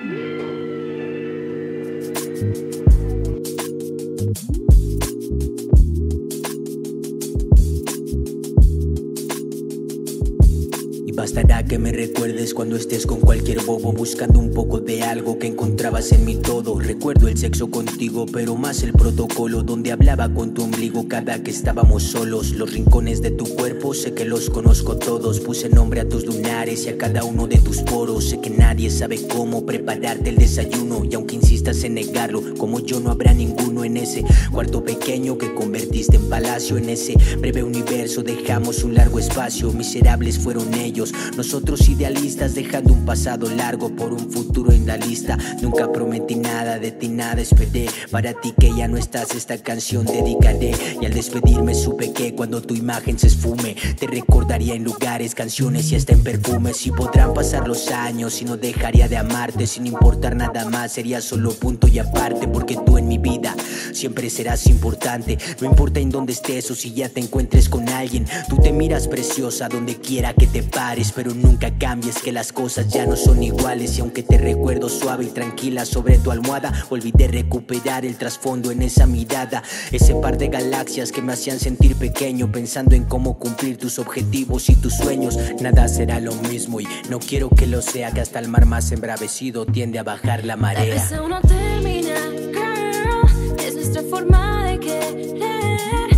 Bastará que me recuerdes cuando estés con cualquier bobo, buscando un poco de algo que encontrabas en mi todo. Recuerdo el sexo contigo, pero más el protocolo, donde hablaba con tu ombligo cada que estábamos solos. Los rincones de tu cuerpo sé que los conozco todos. Puse nombre a tus lunares y a cada uno de tus poros. Sé que nadie sabe cómo prepararte el desayuno, y aunque insistas en negarlo, como yo no habrá ninguno en ese cuarto pequeño que convertiste en palacio. En ese breve universo dejamos un largo espacio. Miserables fueron ellos, nosotros idealistas, dejando un pasado largo por un futuro en la lista. Nunca prometí nada, de ti nada esperé. Para ti que ya no estás, esta canción dedicaré. Y al despedirme supe que cuando tu imagen se esfume, te recordaría en lugares, canciones y hasta en perfumes. Y podrán pasar los años y no dejaría de amarte. Sin importar nada más, sería solo punto y aparte. Porque tú en mi vida siempre serás importante. No importa en dónde estés o si ya te encuentres con alguien. Tú te miras preciosa donde quiera que te pares, pero nunca cambies, que las cosas ya no son iguales. Y aunque te recuerdo suave y tranquila sobre tu almohada, olvidé recuperar el trasfondo en esa mirada. Ese par de galaxias que me hacían sentir pequeño, pensando en cómo cumplir tus objetivos y tus sueños. Nada será lo mismo y no quiero que lo sea, que hasta el mar más embravecido tiende a bajar la marea. Tal vez aún no termina, girl, es nuestra forma de querer.